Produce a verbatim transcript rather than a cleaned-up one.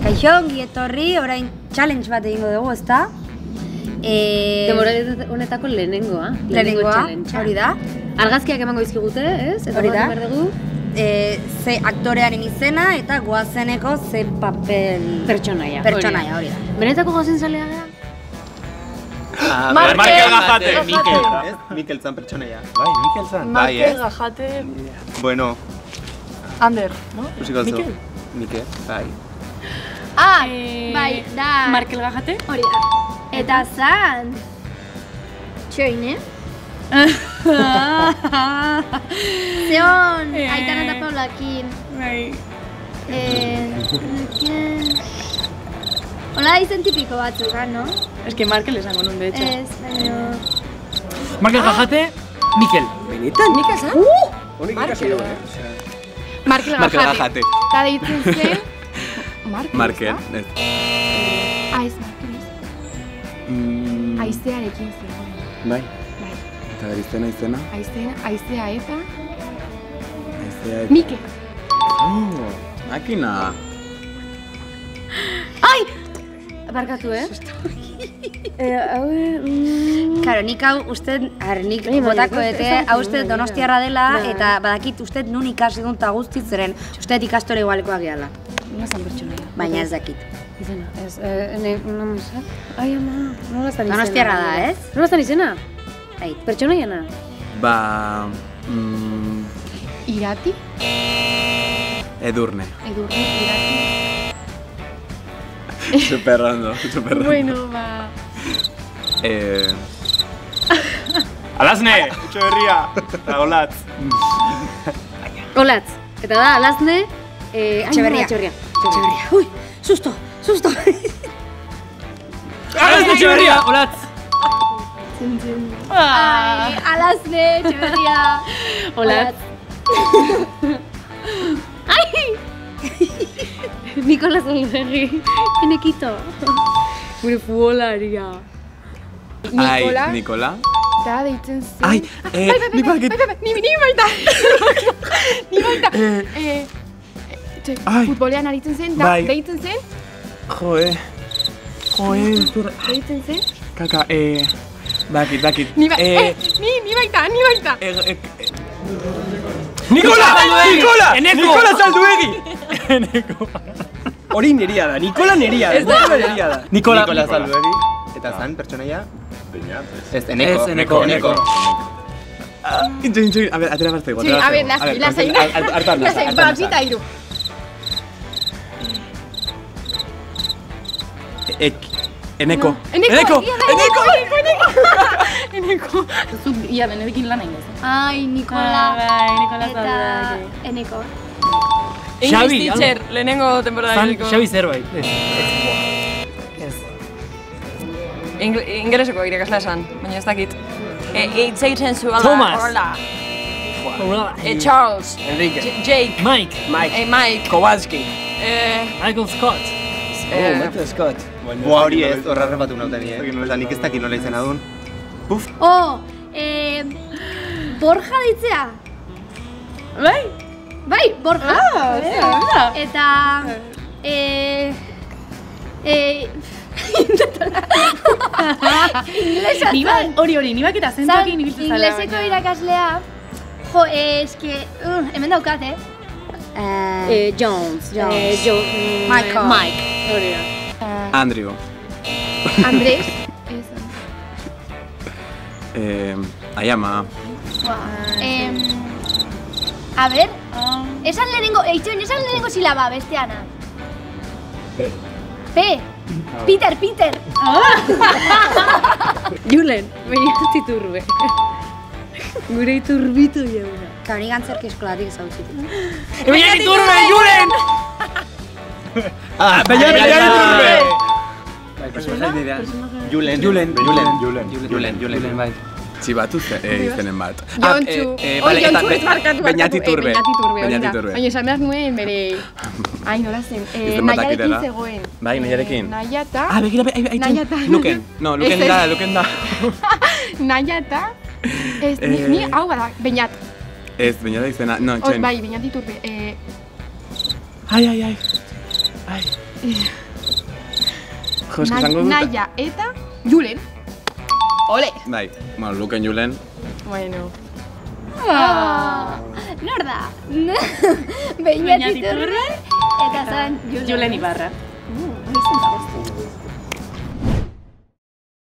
Kaixo, ongi etorri, orain challenge bat egingo dugu, ezta? Demora honetako lehenengoa. Lehenengoa, hori da. Argazkiak emango izkigute, ez? Hori da. Ze aktorearen izena eta goazeneko ze papel... Pertsonaia. Pertsonaia, hori da. Benetako goazen zalea da? Markel Gajate. Mikel, ez? Mikel zan pertsonaia. Bai, Mikel zan. Markel Gajate. Bueno. Ander, no? Usiko zu. Mikel, bai. Ah, bai, da... Markel Gajate? Hori da. Eta zan... Txoin, eh? Zeon, Aitana eta Paulakin. Bai. Hola, izen tipiko batzuk, no? Es que Markel esango nun, de hecho. Ez, baina... Markel Gajate, Mikel. Benetan? Mikel zan? Honek ikasi dugu, eh? Markel Gajate. Eta deitzen zen... Markel, ez. Ah, ez Markel, ez? Aizearekin zegoen. Bai. Eta izena, izena? Aizea, aizea eta... Aizea eta... Mikel. Oh, makina. Ai! Barkatu, eh? Karo, nik hau uste, nik botako dute, hau uste donostiarra dela, eta badakit uste nun ikasi dut eta guztiz zeren, uste ikastore igualekoak gehala. Nola zan pertsonaia? Baina ez dakit. Izena, ez, nola zan? Ai, ama, nola zan izena? Donostiarra da, ez? Nola zan izena? Ai, pertsonaiana? Ba... Mm, Irati? Edurne. Edurne, Irati. Super ondo, super ondo. Bueno, ba... Eh... Alasne, Etxeberria, eta Olatz. Olatz. Eta da, Alasne... Etxeberria. Etxeberria. Etxeberria. Ui, susto, susto. Alasne, Etxeberria, Olatz. Ai, Alasne, Etxeberria. Olatz. Ai! Nikola Zalberri. Enekito. Gure futbolaria. Ai, Nikola. Da deitzen zen... Ai, eh, ni baget... Ni baita! Ni baita! Eh... Futbolean aritzen zen, da deitzen zen? Joe... Joe... Deitzen zen? Kaka, eh... Bakit, bakit... Ni baita, ni baita! Nikola! Nikola! Nikola Zalduegi! Eneko... Hori neria da, Nikola neria da. Ez da neria da. Nikola Zalduegi. Eta zan, pertsonaia? Ez, Eneko. Ez, Eneko. Eneko. Intxo, intxo, a ver, atera bartego. Sí, a ver, nazi, lasai. Lasai, babzita iru. Eneko. Eneko! Eneko! Eneko! Zuk ia benedekin lan egin. Ai, Nikola. Bai, Nikola Eta... Eneko. Xabi, teacher, lehenengo temporada. Zan, Xabi zerbait. Ez. Ingeleseko irakasla esan, baina ez dakit. Hitz egiten zuela. Thomas. Hola. Charles. Enrique. Jake. Mike. Mike. Mike. Kowalski. Michael Scott. Oh, Michael Scott. Boa hori ez, horra repatu nauten, eh? Osa, nik ez dakit nola izena duen. Puf. Oh, eh... Borja ditzea. Bai? Bai, Borja. Ah, Eta... Eh... Eh... Inglesa zan. Hori hori, nibak eta zentuakin ibiltzen zala. Ingleseko irakaslea. Jo, eske... Hemen daukat, eh? Eh, Jones. Jones. Michael. Mike. Hori da. Andrew. Andrés. Eh... Ayama. Em... A ver... Esan lehenengo... Eitxoen, esan lehenengo silaba, besteana. P. P. Peter, Peter. Julen, baina iturbe. Gure iturbitu jauna. Karo, nik antzerki eskolatik ezagutzit. Baina iturbe, Julen! Ah, baina iturbe! Julen. Julen. Julen. Julen. Julen, bai. Txibatu izenen bat. Jontxu. Oi, Jontxu ez markatu. Beñati Turbe. Beñati Turbe, hori da. Beñati Turbe. Baina esan behar nuen bere... Ai, nola zen. Nahiarekin zegoen. Bai, Nahiarekin. Nahiata. Ah, begira, aitzen. Nahiata. Luken. No, Luken da, Luken da. Nahiata. Ez, ni hau bada, Beñat. Ez, Beñat izena, no, txen. Bai, Beñati Turbe. Ai, ai, ai. Ai. Jo, eski zango dut. Naia eta Julen. Ole! Bai, bueno, Luken Julen. Bueno. Ah, nor da? Beñat Iturbe eta zan Julen. Julen Ibarra. Uh, hori zen da beste.